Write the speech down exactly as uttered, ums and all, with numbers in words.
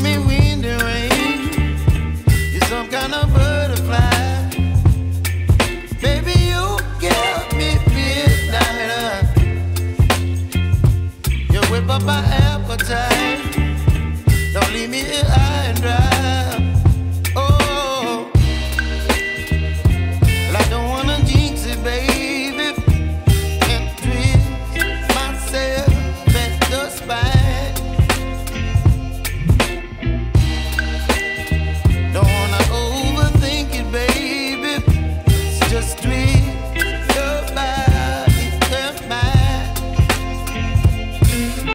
me wind and rain. You're some kind of butterfly. Baby, you give me midnight. You whip up my appetite. Don't leave me here.